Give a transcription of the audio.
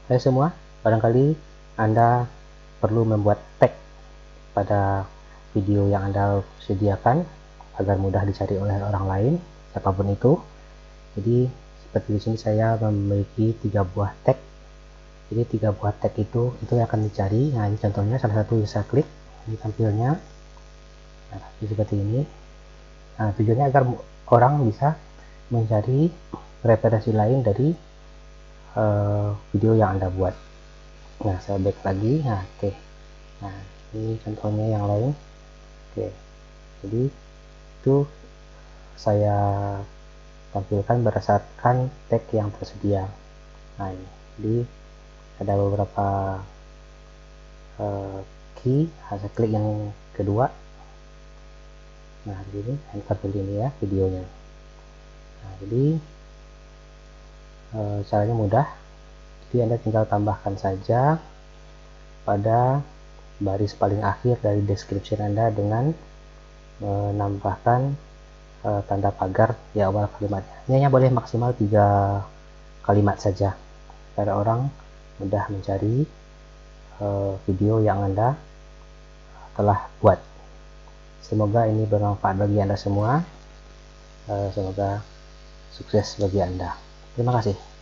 Hai semua, barangkali Anda perlu membuat tag pada video yang Anda sediakan agar mudah dicari oleh orang lain, siapapun itu. Jadi seperti di sini saya memiliki 3 buah tag. Jadi 3 buah tag itu yang akan dicari. Nah, ini contohnya, salah satu bisa klik, ini tampilnya. Nah, seperti ini. Nah, tujuannya agar orang bisa mencari referensi lain dari video yang Anda buat. Nah, saya back lagi. Nah, oke. Nah, ini contohnya yang lain. Oke, jadi itu saya tampilkan berdasarkan tag yang tersedia. Nah, ini jadi ada beberapa key. Saya klik yang kedua. Nah, di sini tampil ini ya videonya. Nah, jadi caranya mudah. Jadi Anda tinggal tambahkan saja pada baris paling akhir dari description Anda dengan menambahkan tanda pagar di awal kalimatnya. Ini hanya boleh maksimal 3 kalimat saja agar orang mudah mencari video yang Anda telah buat. Semoga ini bermanfaat bagi Anda semua. Semoga sukses bagi Anda. Terima kasih.